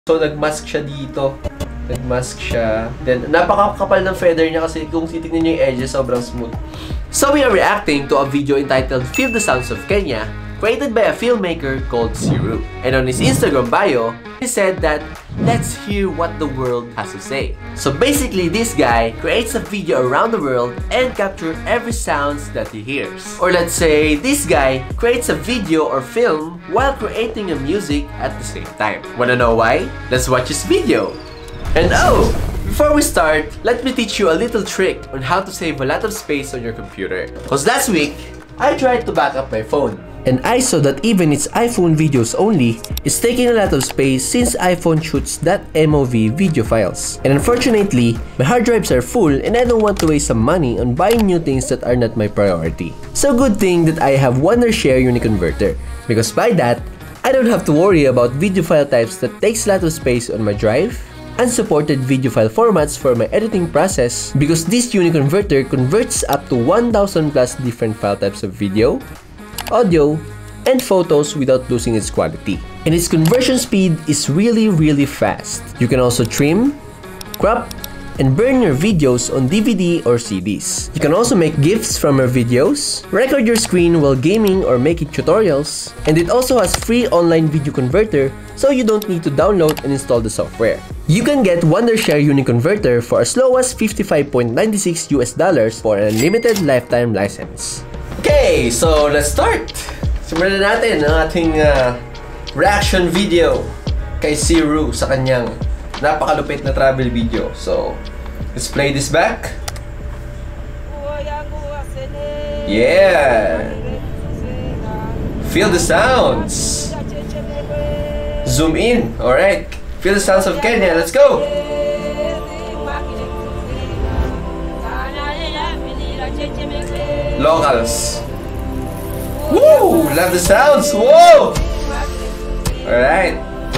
So, nagmask siya dito. Nagmask siya. Then, napakakapal ng feather niya kasi kung titignan niyo yung edges, sobrang smooth. So, we are reacting to a video entitled Feel the Sounds of Kenya, created by a filmmaker called Siru. And on his Instagram bio, he said that, let's hear what the world has to say. So basically, this guy creates a video around the world and captures every sounds that he hears. Or let's say, this guy creates a video or film while creating a music at the same time. Wanna know why? Let's watch his video. And oh! Before we start, let me teach you a little trick on how to save a lot of space on your computer. Because last week, I tried to back up my phone. And I saw that even its iPhone videos only is taking a lot of space since iPhone shoots .mov video files. And unfortunately, my hard drives are full and I don't want to waste some money on buying new things that are not my priority. So good thing that I have Wondershare Uniconverter, because by that, I don't have to worry about video file types that takes a lot of space on my drive, unsupported video file formats for my editing process, because this Uniconverter converts up to 1,000 plus different file types of video, audio, and photos without losing its quality. And its conversion speed is really fast. You can also trim, crop, and burn your videos on DVD or CDs. You can also make GIFs from your videos, record your screen while gaming or making tutorials, and it also has free online video converter, so you don't need to download and install the software. You can get Wondershare Uniconverter for as low as $55.96 US for an unlimited lifetime license. Okay, so let's start! Simulan na natin ang ating reaction video kay Siru sa kanyang napakalupit na travel video. So, let's play this back. Yeah! Feel the sounds! Zoom in! Alright, feel the sounds of Kenya. Let's go! Locals. Woo! Love the sounds! Whoa! Alright.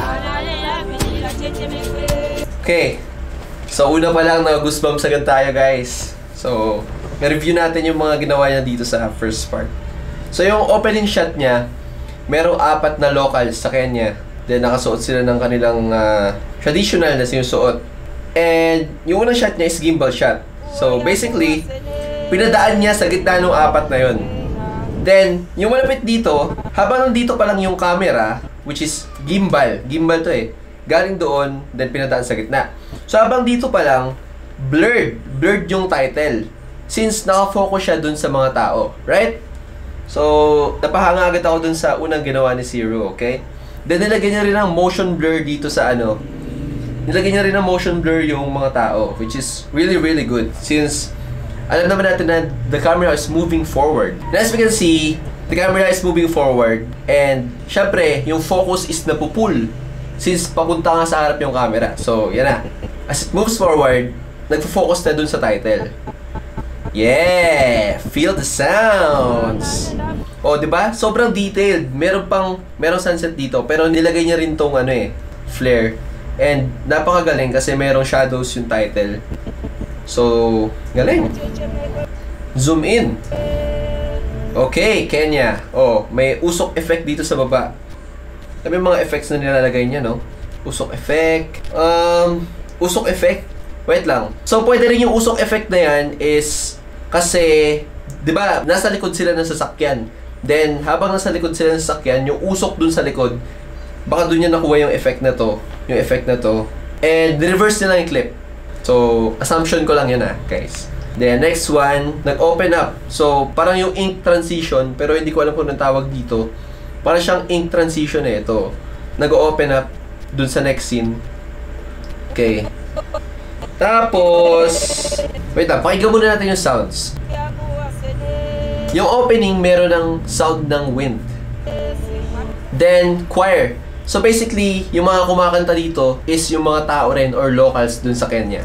Okay. So, una pa lang na goosebumps agad tayo, guys. So, review natin yung mga ginawa niya dito sa first part. So, yung opening shot niya, merong 4 na locals sa Kenya. Then, nakasuot sila ng kanilang traditional na sinusuot. And, yung unang shot niya is gimbal shot. So, basically, pinadaan niya sa gitna ng 4 na yun. Then, yung malapit dito, habang nandito pa lang yung camera, which is gimbal. Gimbal to eh. Galing doon, then pinadaan sa gitna. So, habang dito pa lang, blurred. Blurred yung title. Since nakafocus siya dun sa mga tao. Right? So, napahanga agad ako dun sa unang ginawa ni Siru, okay? Then, nilagay niya rin ang motion blur dito sa ano. Nilagay niya rin ang motion blur yung mga tao, which is really good. Since, alam naman natin na the camera is moving forward. And as we can see, the camera is moving forward. And, syempre, yung focus is napupull. Since papunta nga sa harap yung camera. So, yan na. As it moves forward, nagfo-focus na dun sa title. Yeah! Feel the sounds! O, diba? Sobrang detailed. Merong sunset dito. Pero nilagay niya rin tong ano eh, flare. And, napakagaling kasi merong shadows yung title. So, galing. Zoom in. Okay, Kenya. Oh, may usok effect dito sa baba. May mga effects na nilalagay niya, no? Usok effect. Usok effect. Wait lang. So, pwede rin yung usok effect na yan is kasi, di ba, nasa likod sila ng sasakyan. Then, habang nasa likod sila ng sasakyan, yung usok dun sa likod, baka dun niya nakuha yung effect na to. Yung effect na to. And, reverse nila yung clip. So, assumption ko lang yan guys. Then, next one, nag-open up. So, parang yung ink transition, pero hindi ko alam kung anong tawag dito. Parang siyang ink transition ito. Nag-open up dun sa next scene. Okay. Tapos, wait lang, pakinggan muna natin yung sounds. Yung opening, meron ng sound ng wind. Then, choir. So basically, yung mga kumakanta dito is yung mga tao rin or locals dun sa Kenya.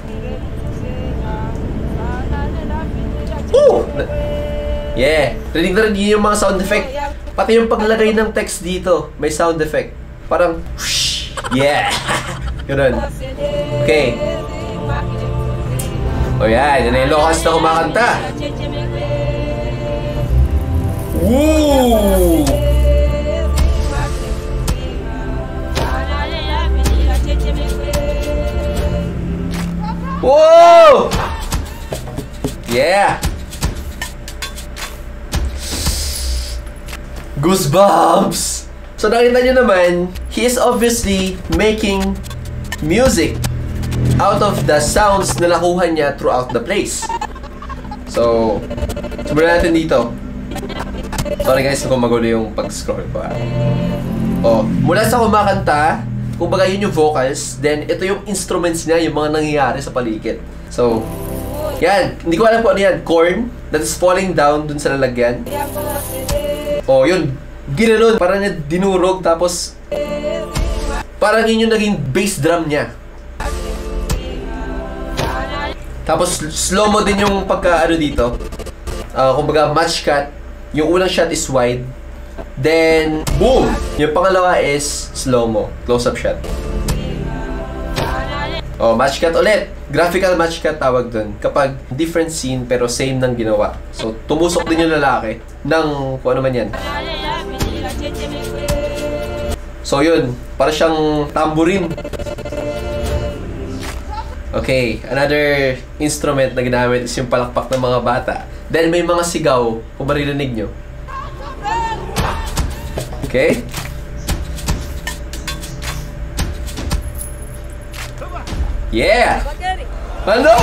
Woo! Yeah! Rinig na rin yung mga sound effect. Pati yung paglagay ng text dito, may sound effect. Parang, whoosh! Yeah! Ganun. Okay. O yan, yun na yung locals na kumakanta. Woo! Yeah! Goosebumps! So nakita nyo naman, he is obviously making music out of the sounds na nakuha niya throughout the place. So, simulan natin dito. Sorry guys kung magulo yung pag-scroll ko. Oh, mula sa kumakanta, kumbaga yun yung vocals, then ito yung instruments niya, yung mga nangyayari sa paligid. So, yan. Hindi ko alam kung ano yan. Corn that is falling down dun sa lalagyan. Oh, yun. Ginanon. Parang niya dinurog, tapos parang yun yung naging bass drum niya. Tapos slow-mo din yung pagka-ano dito. Kumbaga match cut. Yung unang shot is wide. Then, boom! Yung pangalawa is slow-mo. Close-up shot. Oh, match cut ulit. Graphical match cut tawag dun. Kapag different scene pero same nang ginawa. So, tumusok din yung lalaki ng kung ano man yan. So, yun. Para siyang tambourine. Okay, another instrument na ginamit is yung palakpak ng mga bata. Then may mga sigaw, kung maririnig nyo. Okay? Yeah! Ano?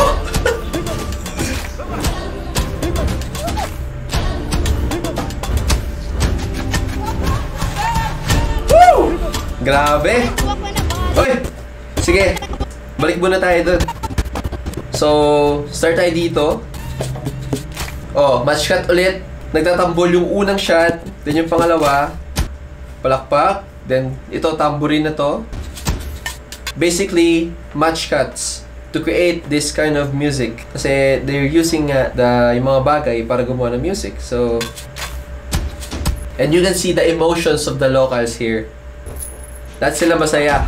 Woo! Grabe! Oy! Sige! Balik muna tayo dun. So, start tayo dito. Oh, match cut ulit. Nagtatambol yung unang shot. Then yung pangalawa. Palakpak. Then, ito, tambourine na to. Basically, match cuts to create this kind of music. Kasi they're using yung mga bagay para gumawa ng music. So, and you can see the emotions of the locals here. That's sila masaya.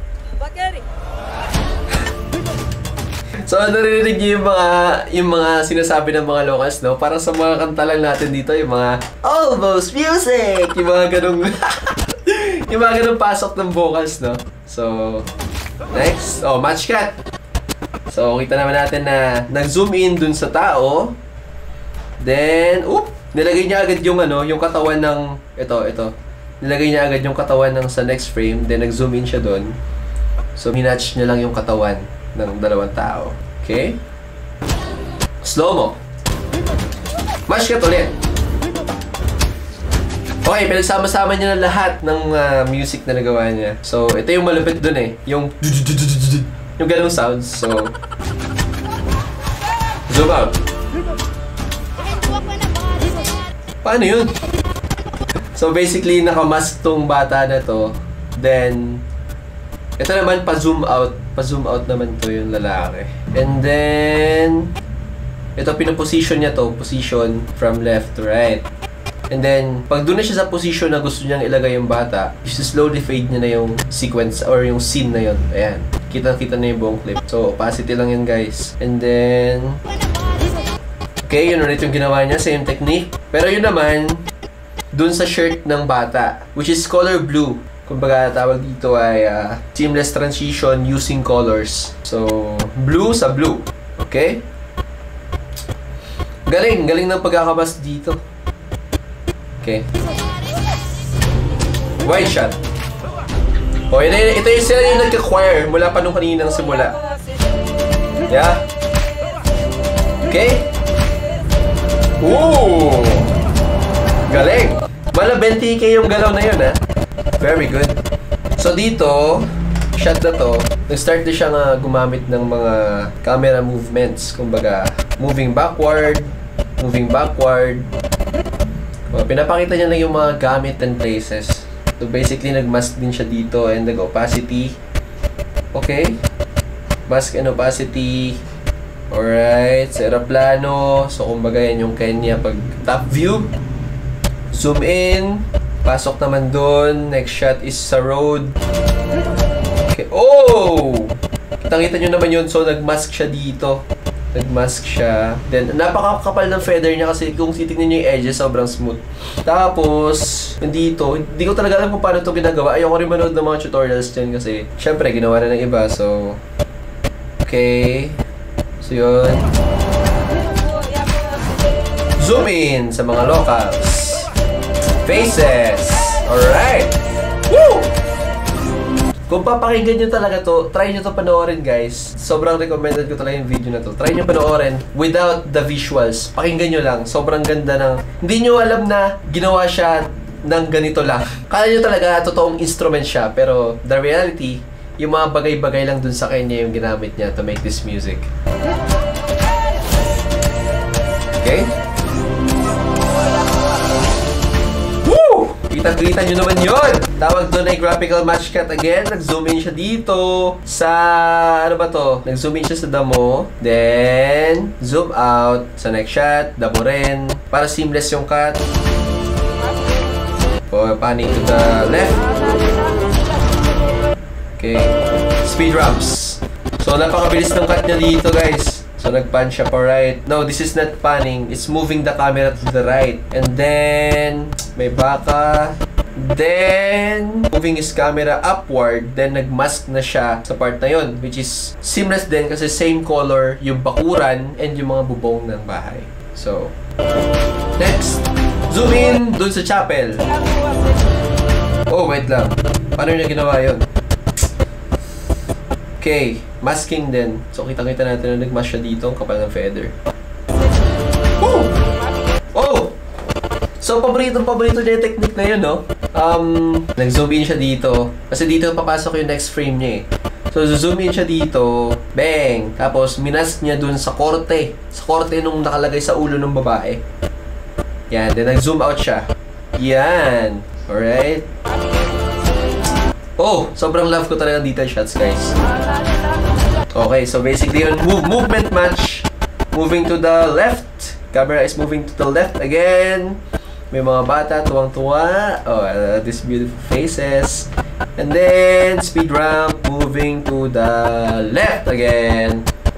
So, narinig niyo yung mga sinasabi ng mga locals, no? Para sa mga kanta lang natin dito, yung mga almost music! Yung mga ganung yung mga ganung pasok ng vocals, no? So, next. Oh, match cut. So, kita naman natin na nag-zoom in dun sa tao. Then, nilagay niya agad yung yung katawan ng ito. Nilagay niya agad yung katawan ng sa next frame, then nag-zoom in siya dun. So, minatch niya lang yung katawan ng dalawang tao. Okay? Slow-mo. Match cut ulit. Okay, pinagsama-sama niya na lahat ng music na nagawa niya. So, ito yung malupit dun eh. Yung ganung sounds. So, zoom out. Paano yun? So, basically, nakamask tong bata na to. Then, ito naman, pa-zoom out. Pa-zoom out naman to yung lalaki. And then, ito, pinaposition niya to. Position from left to right. And then, pag doon na siya sa position na gusto niyang ilagay yung bata, slowly fade niya na yung sequence or yung scene na yun. Ayan. Kita-kita na yung buong clip. So, opacity lang yun, guys. And then, okay, yun ulit yung ginawa niya. Same technique. Pero yun naman, dun sa shirt ng bata, which is color blue. Kumbaga, tawag dito ay seamless transition using colors. So, blue sa blue. Okay? Galing ng pagkakabas dito. Okay. Wide shot. Oh, ito yung sila yung nagka-choir mula pa nung kaninang simula. Yeah. Okay. Ooh! Galing! Mala 20k yung galaw na yun, ha? Very good. So dito, shot na to, nag-start na siya gumamit ng mga camera movements. Kumbaga, moving backward. Pinapakita niya lang yung mga gamit and places. So basically, nag-mask din siya dito and nag-opacity. Okay? Mask and opacity. Alright. Sa aeroplano. So kumbaga yan yung Kenya pag top view. Zoom in. Pasok naman doon. Next shot is sa road. Okay. Oh! Kitang-kita nyo naman yun. So, nag-mask siya dito. Nag-mask siya. Then, napakakapal ng feather niya kasi kung titignan nyo yung edges, sobrang smooth. Tapos, dito, hindi ko talaga alam kung paano ito ginagawa. Ayoko rin manood ng mga tutorials dyan kasi, syempre, ginawa na ng iba. So, okay. So, yun. Zoom in sa mga locals. Faces. Alright. Woo! Kung papakinggan nyo talaga to, try nyo to panoorin guys. Sobrang recommended ko talaga yung video na to. Try nyo panoorin without the visuals. Pakinggan nyo lang. Sobrang ganda ng... Hindi nyo alam na ginawa siya ng ganito lang. Kala nyo talaga totoong instrument siya. Pero the reality, yung mga bagay-bagay lang dun sa kanya yung ginamit niya to make this music. Okay? Woo! Kita-kita nyo naman yun! Tawag doon ay graphical match cut again. Nag-zoom in siya dito sa... Ano ba to? Nag-zoom in siya sa damo. Then, zoom out sa next shot. Damo rin. Para seamless yung cut. Panning to the left. Okay. Speed ramps. So, napakabilis ng cut niya dito, guys. So, nag-pan siya pa right. No, this is not panning. It's moving the camera to the right. And then, may baka. Then, moving his camera upward. Then, nag-mask na siya sa part na yun. Which is seamless din kasi same color yung bakuran and yung mga bubong ng bahay. So, next. Zoom in dun sa chapel. Oh, wait lang. Paano niya ginawa yun? Okay, masking din. So, kita-kita natin na nag-mask siya dito. Ang kapal ng feather. Woo! Oh! So, paborito niya yung technique na yun, no? Nag-zoom in siya dito. Kasi dito papasok yung next frame niya, eh. So, zoom in siya dito. Bang! Tapos, minask niya dun sa korte. Sa korte nung nakalagay sa ulo ng babae. Yan. Then, nag-zoom out siya. Yan. Alright? Oh, sobrang love ko talaga detail shots, guys. Okay, so basically yun, movement match. Moving to the left. Camera is moving to the left again. May mga bata, tuwang-tuwa. Oh, these beautiful faces. And then, speed ramp, moving to the left again.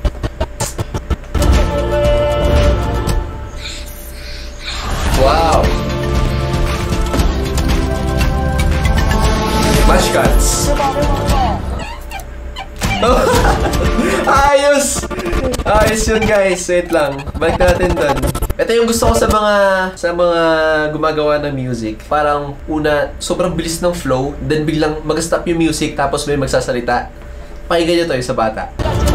Wow! Match cuts. Ayos! Ayos yun, guys. Wait lang. Balik natin dun. Ito yung gusto ko sa mga gumagawa ng music. Parang una, sobrang bilis ng flow. Then biglang mag-stop yung music tapos may magsasalita. Pakinggan nyo to yung sa bata.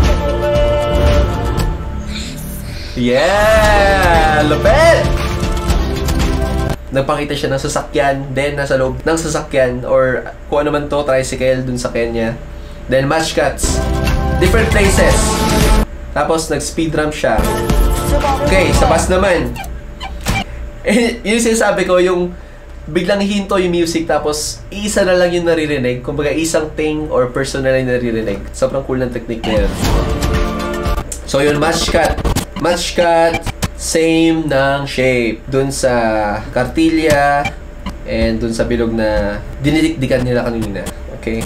Yeah! Lupit! Nagpakita siya ng sasakyan, then nasa loob ng sasakyan or kung ano man to, tricycle dun sa kanya. Then match cuts. Different places. Tapos nag-speed ramp siya. Okay, sa bus naman. Yung sinasabi ko, yung biglang hinto yung music tapos isa na lang yung naririnig. Kumbaga isang thing or person na lang yung naririnig. Sobrang cool ng technique na yun. So yun, match cut. Match cut. Same ng shape. Dun sa kartilya and dun sa bilog na dinidikdikan nila kanina. Okay?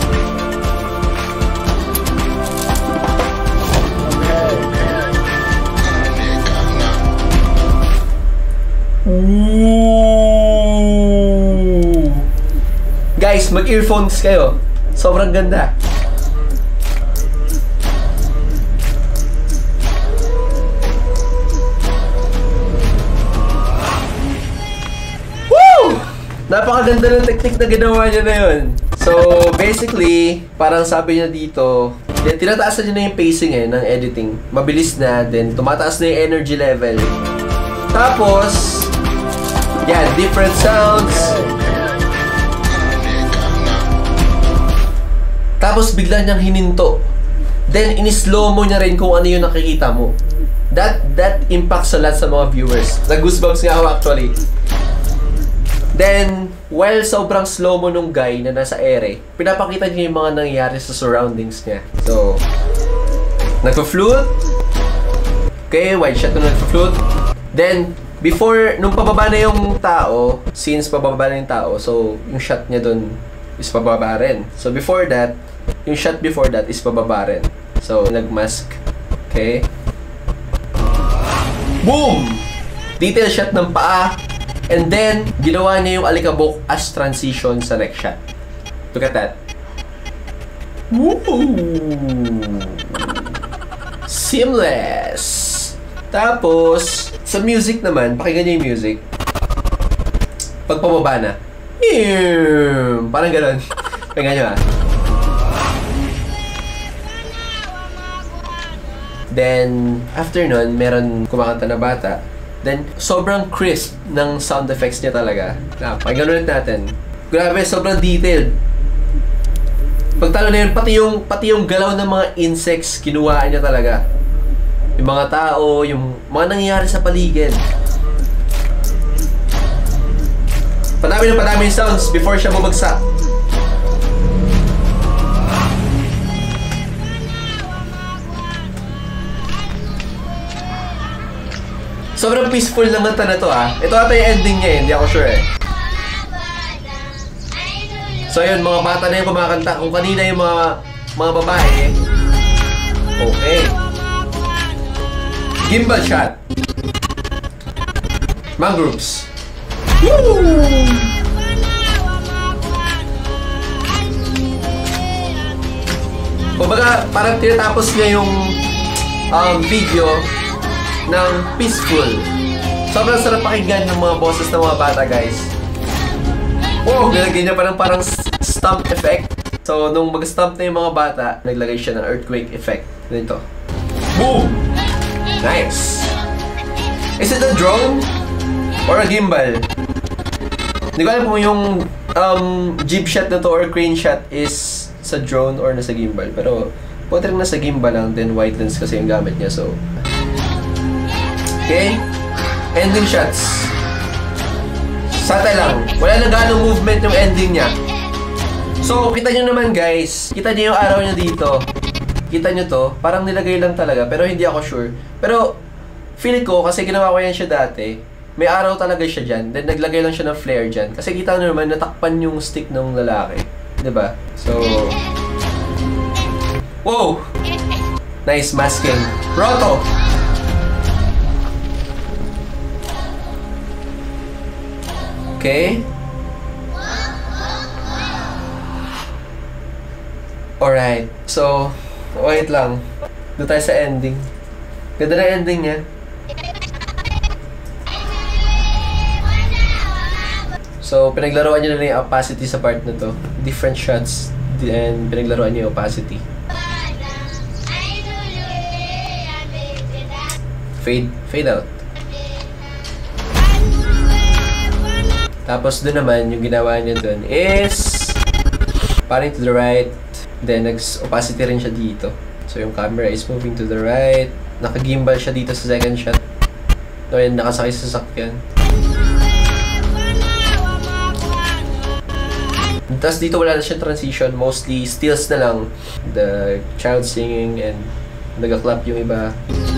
Ooh. Guys, mag-earphones kayo. Sobrang ganda. Napakaganda ng technique na ginawa niya na yun. So, basically, parang sabi niya dito, tinataas na niya na yung pacing ng editing. Mabilis na, then tumataas na yung energy level. Tapos, yan, different sounds. Tapos, bigla niyang hininto. Then, in-slow mo niya rin kung ano yung nakikita mo. That impacts a lot sa mga viewers. Nag-goosebumps nga ako actually. Then, while sobrang slow mo nung guy na nasa ere, pinapakita niya yung mga nangyayari sa surroundings niya. So, nagpa-flute. Okay, wide shot na nagpa-flute. Then, before, nung pababa na yung tao, since pababa na yung tao, so, yung shot niya dun is pababa rin. So, before that, yung shot before that is pababa rin. So, nag-mask. Okay. Boom! Detail shot ng paa. And then, ginawa niya yung alikabok as transition sa next shot. Look at that. Woo! Seamless! Tapos, Sa music naman, pakinggan niyo yung music. Pag pababa na. Parang gano'n. Pakinggan niyo Then, after nun, meron kumakanta na bata. Then, sobrang crisp ng sound effects niya talaga. Pakinggan ulit natin. Grabe, sobrang detailed. Pagtalo na yun, pati yung galaw ng mga insects, kinuhaan niya talaga. Yung mga tao, yung mga nangyayari sa paligid. Padami yung sounds before siya bumagsak. Sobrang peaceful ng kanta na to Ito ata yung ending niya hindi ako sure So yun, mga bata na yung kumakanta. Kung kanina yung mga babae. Okay. Gimbal shot. Mangroves. Woo! Kumbaga, parang tinatapos niya yung video ng peaceful. Sobrang sarap pakinggan ng mga boses ng mga bata, guys. Oh, nilagay niya parang stomp effect. So, nung mag-stomp na yung mga bata, naglagay siya ng earthquake effect. Ganito. Boom! Nice! Is it a drone? Or a gimbal? Hindi ko alam kung yung jib shot na to or crane shot is sa drone or nasa gimbal. Pero, pwede rin nasa gimbal lang, then wide lens kasi yung gamit niya. So, okay. Ending shots. Sata lang. Wala na ganong movement yung ending niya. So, kita nyo naman guys. Kita nyo yung araw niya dito. Kita nyo to. Parang nilagay lang talaga. Pero hindi ako sure. Pero, feel ko, kasi ginawa ko yan siya dati, may araw talaga siya dyan. Then, naglagay lang siya ng flare dyan. Kasi kita nyo naman, natakpan yung stick ng lalaki. Diba? So, wow! Nice masking. Roto! Okay. Alright. So, wait lang. Doon tayo sa ending. Ganda na ending niya. So, pinaglaruan niyo na lang yung opacity sa part na to. Different shots. And pinaglaruan niyo yung opacity. Fade out. Tapos doon naman, yung ginawa niya doon is parang to the right, then nag-opacity rin siya dito. So yung camera is moving to the right, naka-gimbal siya dito sa second shot. So yun, nakasakay sa sasakyan. Tapos dito wala na siya transition, mostly stills na lang. The child singing and nag-clap yung iba.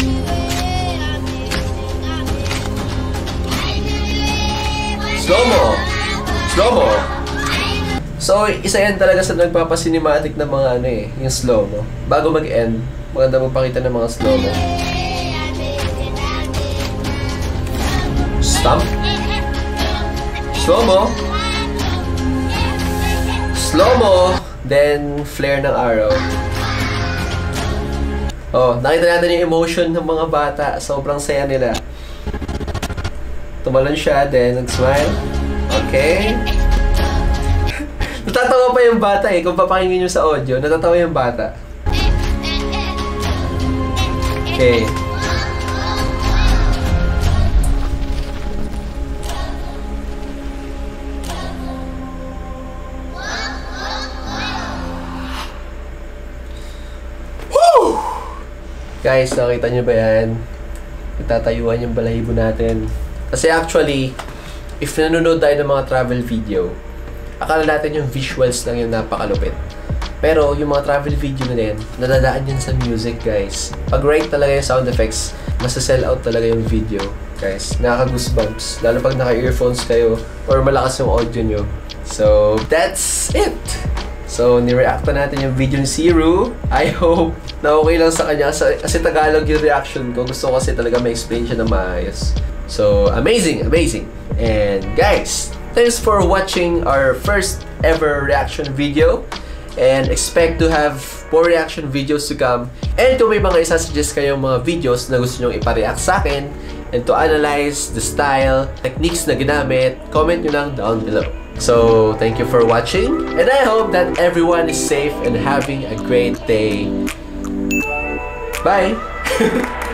Slow-mo! Slow-mo! So, isa yan talaga sa nagpapacinematic na mga yung slow-mo. Bago mag-end, maganda magpakita ng mga slow-mo. Stomp. Slow-mo. Slow-mo. Then, flare ng arrow. Oh, nakita natin yung emotion ng mga bata. Sobrang saya nila. Tumalon siya, then nag-smile. Okay. Natatawa pa yung bata kung papakinggan nyo sa audio, natatawa yung bata. Okay. Woo! Guys, nakita nyo ba yan? Itatayuan yung balahibo natin. Kasi actually, if nanonood tayo ng mga travel video, akala natin yung visuals lang yung napakalupit. Pero yung mga travel video na din, nadadaan yun sa music, guys. Pag right talaga yung sound effects, masa-sell out talaga yung video, guys. Nakaka-goosebumps. Lalo pag naka-earphones kayo or malakas yung audio nyo. So, that's it! So, nireact na natin yung video ni Siru. I hope na okay lang sa kanya. Kasi Tagalog yung reaction ko. Gusto ko kasi talaga ma-explain siya na maayos. So, amazing, amazing. And guys, thanks for watching our first ever reaction video. And expect to have more reaction videos to come. And kung may mga isa-suggest kayong mga videos na gusto nyong ipareact sa akin, and to analyze the style, techniques na ginamit, comment nyo lang down below. So, thank you for watching, and I hope that everyone is safe and having a great day. Bye!